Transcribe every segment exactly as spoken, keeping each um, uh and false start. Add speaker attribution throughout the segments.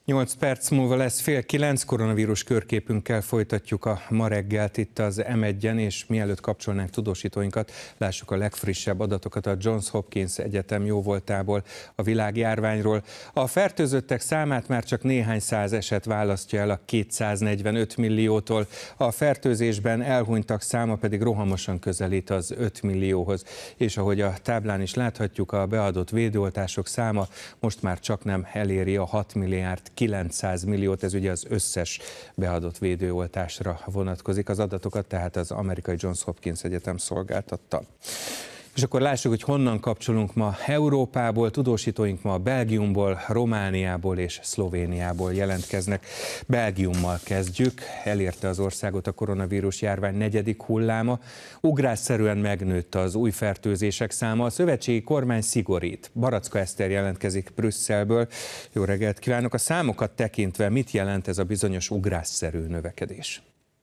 Speaker 1: nyolc perc múlva lesz fél kilenc, koronavírus körképünkkel folytatjuk a ma reggelt itt az em egyen, és mielőtt kapcsolnánk tudósítóinkat, lássuk a legfrissebb adatokat a Johns Hopkins Egyetem jóvoltából, a világjárványról. A fertőzöttek számát már csak néhány száz eset választja el a kétszáznegyvenöt milliótól, a fertőzésben elhunytak száma pedig rohamosan közelít az öt millióhoz. És ahogy a táblán is láthatjuk, a beadott védőoltások száma most már csak nem eléri a hat milliárd kilencszáz milliót, ez ugye az összes beadott védőoltásra vonatkozik. Az adatokat tehát az amerikai Johns Hopkins Egyetem szolgáltatta. És akkor lássuk, hogy honnan kapcsolunk ma Európából. Tudósítóink ma Belgiumból, Romániából és Szlovéniából jelentkeznek. Belgiummal kezdjük. Elérte az országot a koronavírus járvány negyedik hulláma. Ugrásszerűen megnőtt az új fertőzések száma. A szövetségi kormány szigorít. Baracka Eszter jelentkezik Brüsszelből. Jó reggelt kívánok! A számokat tekintve mit jelent ez a bizonyos ugrásszerű növekedés?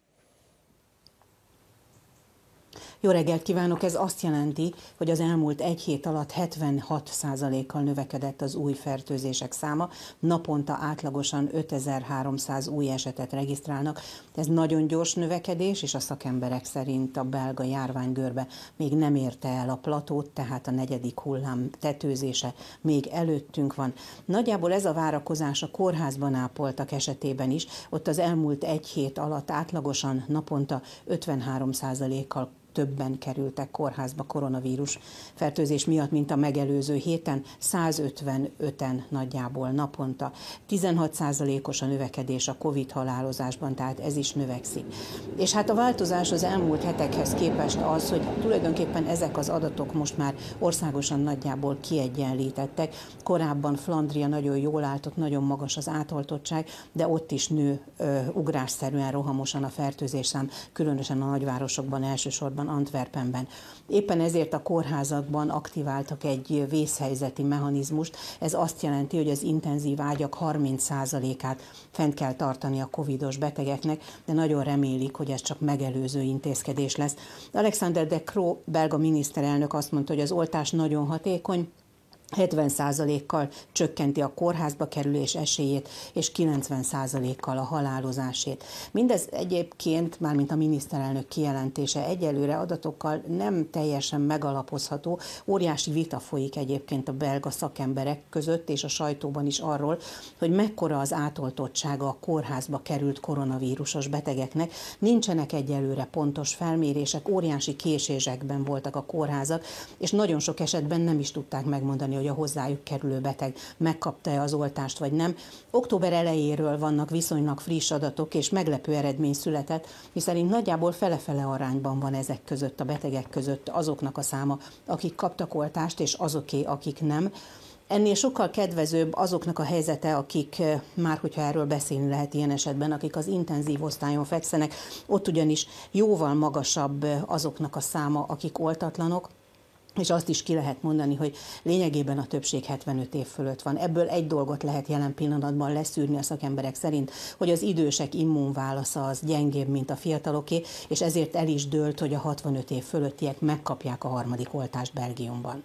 Speaker 2: Jó reggelt kívánok! Ez azt jelenti, hogy az elmúlt egy hét alatt hetvenhat százalékkal növekedett az új fertőzések száma. Naponta átlagosan ötezer-háromszáz új esetet regisztrálnak. Ez nagyon gyors növekedés, és a szakemberek szerint a belga járványgörbe még nem érte el a platót, tehát a negyedik hullám tetőzése még előttünk van. Nagyjából ez a várakozás a kórházban ápoltak esetében is. Ott az elmúlt egy hét alatt átlagosan naponta ötvenhárom százalékkal többen kerültek kórházba koronavírus fertőzés miatt, mint a megelőző héten, százötvenöten nagyjából naponta. tizenhat százalékos a növekedés a Covid halálozásban, tehát ez is növekszik. És hát a változás az elmúlt hetekhez képest az, hogy tulajdonképpen ezek az adatok most már országosan nagyjából kiegyenlítettek. Korábban Flandria nagyon jól állt, ott nagyon magas az átoltottság, de ott is nő ö, ugrásszerűen, rohamosan a fertőzésszám, különösen a nagyvárosokban, elsősorban Antwerpenben. Éppen ezért a kórházakban aktiváltak egy vészhelyzeti mechanizmust. Ez azt jelenti, hogy az intenzív ágyak harminc százalékát fent kell tartani a covidos betegeknek, de nagyon remélik, hogy ez csak megelőző intézkedés lesz. Alexander De Croo belga miniszterelnök azt mondta, hogy az oltás nagyon hatékony, hetven százalékkal csökkenti a kórházba kerülés esélyét, és kilencven százalékkal a halálozásét. Mindez egyébként, mármint a miniszterelnök kijelentése, egyelőre adatokkal nem teljesen megalapozható. Óriási vita folyik egyébként a belga szakemberek között, és a sajtóban is arról, hogy mekkora az átoltottsága a kórházba került koronavírusos betegeknek. Nincsenek egyelőre pontos felmérések, óriási késésekben voltak a kórházak, és nagyon sok esetben nem is tudták megmondani, hogy a hozzájuk kerülő beteg megkapta-e az oltást, vagy nem. Október elejéről vannak viszonylag friss adatok, és meglepő eredmény született, miszerint nagyjából fele-fele arányban van ezek között, a betegek között azoknak a száma, akik kaptak oltást, és azoké, akik nem. Ennél sokkal kedvezőbb azoknak a helyzete, akik, már hogyha erről beszélni lehet ilyen esetben, akik az intenzív osztályon fekszenek, ott ugyanis jóval magasabb azoknak a száma, akik oltatlanok, és azt is ki lehet mondani, hogy lényegében a többség hetvenöt év fölött van. Ebből egy dolgot lehet jelen pillanatban leszűrni a szakemberek szerint, hogy az idősek immunválasza az gyengébb, mint a fiataloké, és ezért el is dőlt, hogy a hatvanöt év fölöttiek megkapják a harmadik oltást Belgiumban.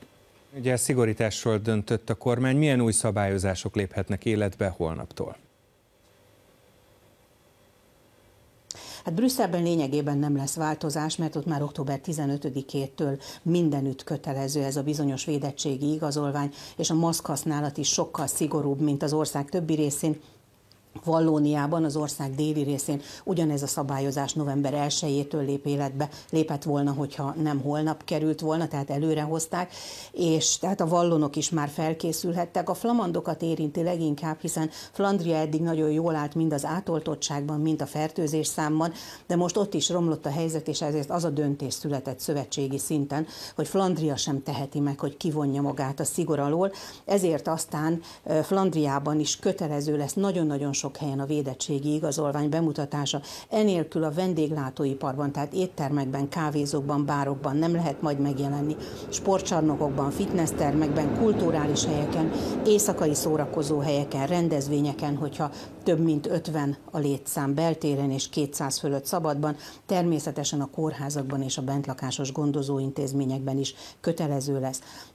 Speaker 1: Ugye szigorításról döntött a kormány. Milyen új szabályozások léphetnek életbe holnaptól?
Speaker 2: Hát Brüsszelben lényegében nem lesz változás, mert ott már október tizenötödikétől mindenütt kötelező ez a bizonyos védettségi igazolvány, és a maszkhasználat is sokkal szigorúbb, mint az ország többi részén. Vallóniában, az ország déli részén ugyanez a szabályozás november elsejétől lép életbe, lépett volna, hogyha nem holnap került volna, tehát előre hozták, és tehát a vallonok is már felkészülhettek. A flamandokat érinti leginkább, hiszen Flandria eddig nagyon jól állt mind az átoltottságban, mind a fertőzés számban, de most ott is romlott a helyzet, és ezért az a döntés született szövetségi szinten, hogy Flandria sem teheti meg, hogy kivonja magát a szigor alól, ezért aztán Flandriában is kötelező lesz nagyon-nagyon sok helyen a védettségi igazolvány bemutatása. Enélkül a vendéglátóiparban, tehát éttermekben, kávézókban, bárokban nem lehet majd megjelenni. Sportcsarnokokban, fitnesstermekben, kulturális helyeken, éjszakai szórakozó helyeken, rendezvényeken, hogyha több mint ötven a létszám beltéren és kétszáz fölött szabadban, természetesen a kórházakban és a bentlakásos gondozóintézményekben is kötelező lesz.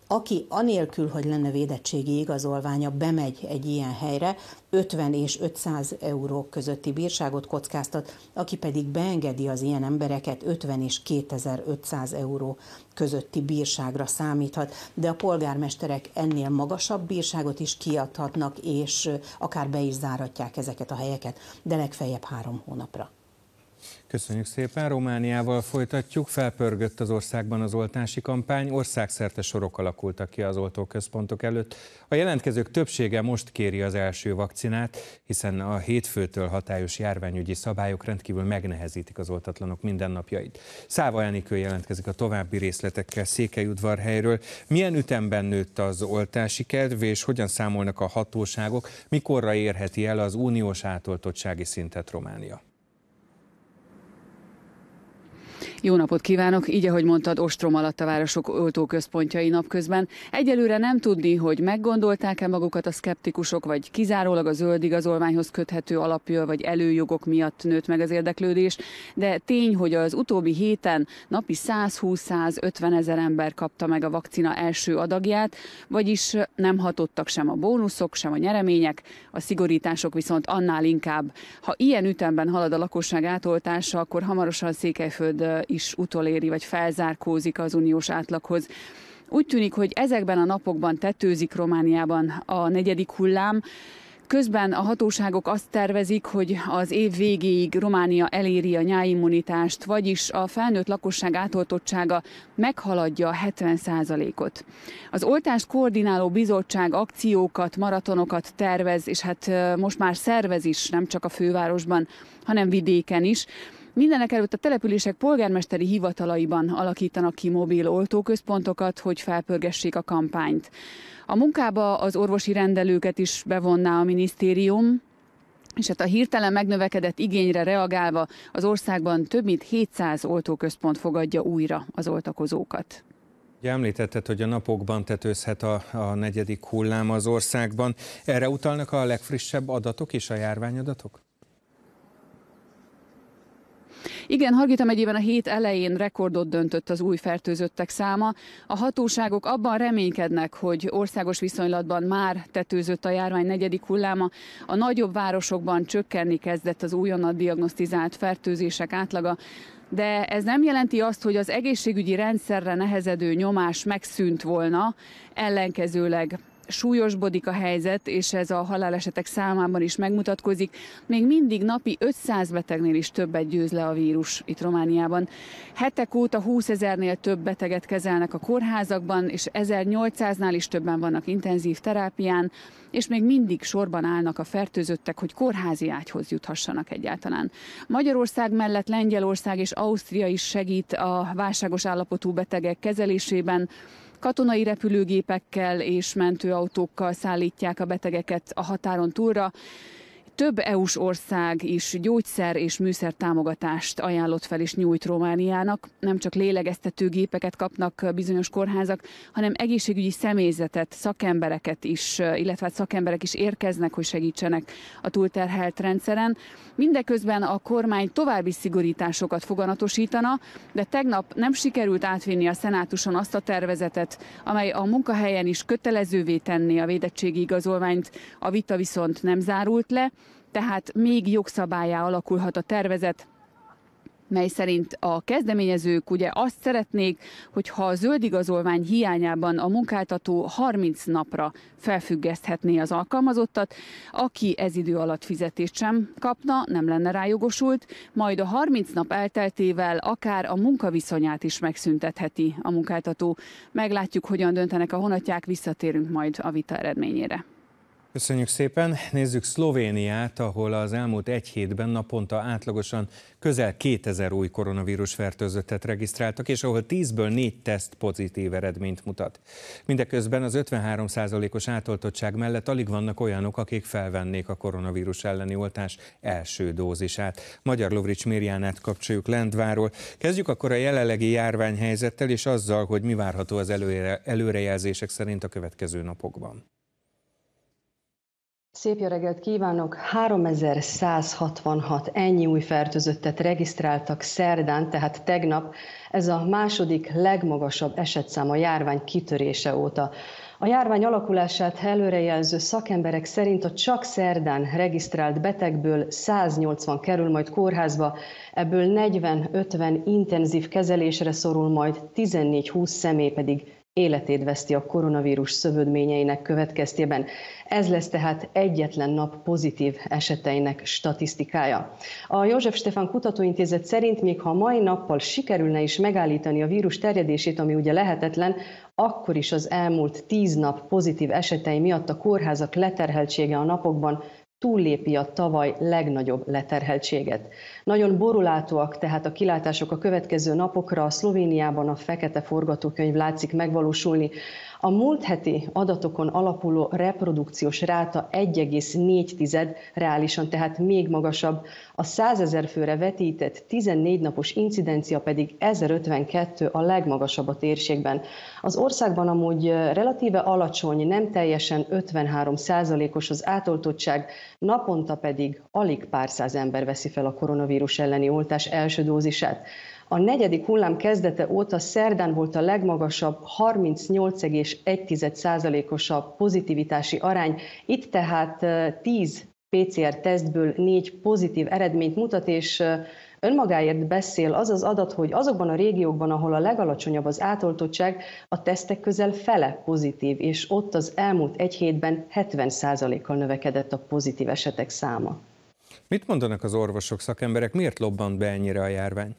Speaker 2: Aki anélkül, hogy lenne védettségi igazolványa, bemegy egy ilyen helyre, ötven és ötszáz euró közötti bírságot kockáztat, aki pedig beengedi az ilyen embereket, ötven és kétezer-ötszáz euró közötti bírságra számíthat, de a polgármesterek ennél magasabb bírságot is kiadhatnak, és akár be is zárhatják ezeket a helyeket, de legfeljebb három hónapra.
Speaker 1: Köszönjük szépen, Romániával folytatjuk. Felpörgött az országban az oltási kampány, országszerte sorok alakultak ki az oltóközpontok előtt. A jelentkezők többsége most kéri az első vakcinát, hiszen a hétfőtől hatályos járványügyi szabályok rendkívül megnehezítik az oltatlanok mindennapjait. Száva Enikő jelentkezik a további részletekkel Székelyudvarhelyről. Milyen ütemben nőtt az oltási kedv, és hogyan számolnak a hatóságok, mikorra érheti el az uniós átoltottsági szintet Románia?
Speaker 3: Jó napot kívánok! Így, ahogy mondtad, ostrom alatt a városok oltóközpontjai napközben. Egyelőre nem tudni, hogy meggondolták-e magukat a szkeptikusok, vagy kizárólag a zöld igazolványhoz köthető alapja vagy előjogok miatt nőtt meg az érdeklődés, de tény, hogy az utóbbi héten napi százhúsz-százötven ezer ember kapta meg a vakcina első adagját, vagyis nem hatottak sem a bónuszok, sem a nyeremények, a szigorítások viszont annál inkább. Ha ilyen ütemben halad a lakosság átoltása, akkor hamarosan Székelyföld is utoléri, vagy felzárkózik az uniós átlaghoz. Úgy tűnik, hogy ezekben a napokban tetőzik Romániában a negyedik hullám. Közben a hatóságok azt tervezik, hogy az év végéig Románia eléri a nyáimmunitást, vagyis a felnőtt lakosság átoltottsága meghaladja a hetven százalékot. Az oltást koordináló bizottság akciókat, maratonokat tervez, és hát most már szervez is, nem csak a fővárosban, hanem vidéken is. Mindenekelőtt a települések polgármesteri hivatalaiban alakítanak ki mobil oltóközpontokat, hogy felpörgessék a kampányt. A munkába az orvosi rendelőket is bevonná a minisztérium, és hát a hirtelen megnövekedett igényre reagálva az országban több mint hétszáz oltóközpont fogadja újra az oltakozókat.
Speaker 1: Ugye említetted, hogy a napokban tetőzhet a, a negyedik hullám az országban. Erre utalnak a legfrissebb adatok és a járványadatok?
Speaker 3: Igen, Hargita megyében a hét elején rekordot döntött az új fertőzöttek száma. A hatóságok abban reménykednek, hogy országos viszonylatban már tetőzött a járvány negyedik hulláma. A nagyobb városokban csökkenni kezdett az újonnan diagnosztizált fertőzések átlaga, de ez nem jelenti azt, hogy az egészségügyi rendszerre nehezedő nyomás megszűnt volna, ellenkezőleg súlyosbodik a helyzet, és ez a halálesetek számában is megmutatkozik. Még mindig napi ötszáz betegnél is többet győz le a vírus itt Romániában. Hetek óta húszezernél több beteget kezelnek a kórházakban, és ezernyolcszáznál is többen vannak intenzív terápián, és még mindig sorban állnak a fertőzöttek, hogy kórházi ágyhoz juthassanak egyáltalán. Magyarország mellett Lengyelország és Ausztria is segít a válságos állapotú betegek kezelésében. Katonai repülőgépekkel és mentőautókkal szállítják a betegeket a határon túlra. Több é u-s ország is gyógyszer és műszer támogatást ajánlott fel és nyújt Romániának. Nem csak lélegeztetőgépeket kapnak bizonyos kórházak, hanem egészségügyi személyzetet, szakembereket is, illetve szakemberek is érkeznek, hogy segítsenek a túlterhelt rendszeren. Mindeközben a kormány további szigorításokat foganatosítana, de tegnap nem sikerült átvinni a szenátuson azt a tervezetet, amely a munkahelyen is kötelezővé tenné a védettségi igazolványt, a vita viszont nem zárult le. Tehát még jogszabállyá alakulhat a tervezet, mely szerint a kezdeményezők ugye azt szeretnék, hogyha a zöld igazolvány hiányában a munkáltató harminc napra felfüggeszthetné az alkalmazottat, aki ez idő alatt fizetést sem kapna, nem lenne rá jogosult, majd a harminc nap elteltével akár a munkaviszonyát is megszüntetheti a munkáltató. Meglátjuk, hogyan döntenek a honatják, visszatérünk majd a vita eredményére.
Speaker 1: Köszönjük szépen. Nézzük Szlovéniát, ahol az elmúlt egy hétben naponta átlagosan közel kétezer új koronavírus fertőzöttet regisztráltak, és ahol tízből négy teszt pozitív eredményt mutat. Mindeközben az ötvenhárom százalékos átoltottság mellett alig vannak olyanok, akik felvennék a koronavírus elleni oltás első dózisát. Magyar Lovrics Mirjánát kapcsoljuk Lendváról. Kezdjük akkor a jelenlegi járványhelyzettel és azzal, hogy mi várható az előre, előrejelzések szerint a következő napokban.
Speaker 4: Szép jó reggelt kívánok! háromezer-százhatvanhat ennyi új fertőzöttet regisztráltak szerdán, tehát tegnap. Ez a második legmagasabb esetszám a járvány kitörése óta. A járvány alakulását előrejelző szakemberek szerint a csak szerdán regisztrált betegből száznyolcvan kerül majd kórházba, ebből negyven-ötven intenzív kezelésre szorul, majd tizennégy-húsz személy pedig életét veszti a koronavírus szövődményeinek következtében. Ez lesz tehát egyetlen nap pozitív eseteinek statisztikája. A József Stefán Kutatóintézet szerint még ha mai nappal sikerülne is megállítani a vírus terjedését, ami ugye lehetetlen, akkor is az elmúlt tíz nap pozitív esetei miatt a kórházak leterheltsége a napokban túllépi a tavaly legnagyobb leterheltséget. Nagyon borulátóak tehát a kilátások a következő napokra, a Szlovéniában a fekete forgatókönyv látszik megvalósulni. A múlt heti adatokon alapuló reprodukciós ráta egy egész négy, reálisan tehát még magasabb, a százezer főre vetített tizennégy napos incidencia pedig ezerötvenkettő, a legmagasabb a térségben. Az országban amúgy relatíve alacsony, nem teljesen ötvenhárom százalékos az átoltottság, naponta pedig alig pár száz ember veszi fel a koronavírus elleni oltás első dózisát. A negyedik hullám kezdete óta szerdán volt a legmagasabb, harmincnyolc egész egy százalékos a pozitivitási arány. Itt tehát tíz pé cé er tesztből négy pozitív eredményt mutat, és önmagáért beszél az az adat, hogy azokban a régiókban, ahol a legalacsonyabb az átoltottság, a tesztek közel fele pozitív, és ott az elmúlt egy hétben hetven százalékkal növekedett a pozitív esetek száma.
Speaker 1: Mit mondanak az orvosok, szakemberek, miért lobbant be ennyire a járvány?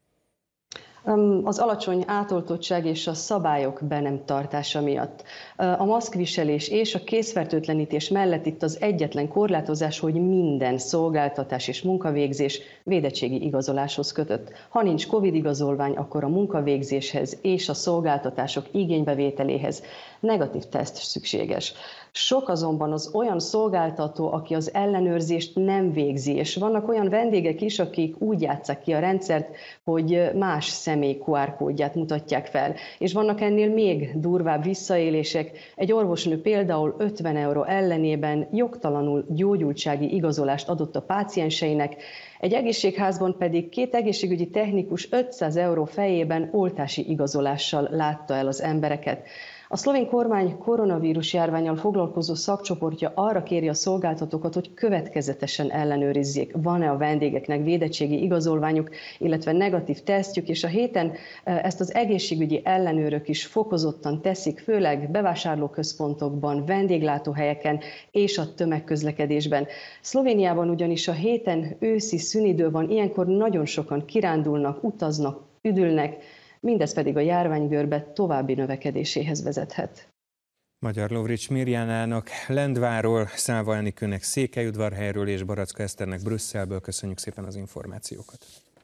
Speaker 4: Az alacsony átoltottság és a szabályok be nem tartása miatt. A maszkviselés és a kézfertőtlenítés mellett itt az egyetlen korlátozás, hogy minden szolgáltatás és munkavégzés védettségi igazoláshoz kötött. Ha nincs Covid igazolvány, akkor a munkavégzéshez és a szolgáltatások igénybevételéhez negatív teszt szükséges. Sok azonban az olyan szolgáltató, aki az ellenőrzést nem végzi, és vannak olyan vendégek is, akik úgy játsszák ki a rendszert, hogy más személy kú ár kódját mutatják fel. És vannak ennél még durvább visszaélések. Egy orvosnő például ötven euró ellenében jogtalanul gyógyultsági igazolást adott a pácienseinek, egy egészségházban pedig két egészségügyi technikus ötszáz euró fejében oltási igazolással látta el az embereket. A szlovén kormány koronavírus járvánnyal foglalkozó szakcsoportja arra kéri a szolgáltatókat, hogy következetesen ellenőrizzék, van-e a vendégeknek védettségi igazolványuk, illetve negatív tesztjük, és a héten ezt az egészségügyi ellenőrök is fokozottan teszik, főleg bevásárlóközpontokban, vendéglátóhelyeken és a tömegközlekedésben. Szlovéniában ugyanis a héten őszi szünidő van, ilyenkor nagyon sokan kirándulnak, utaznak, üdülnek, mindez pedig a járványgörbe további növekedéséhez vezethet.
Speaker 1: Magyar Lovrics Mirjánának Lendváról, Száva Enikőnek Székelyudvarhelyről és Baracka Eszternek Brüsszelből köszönjük szépen az információkat.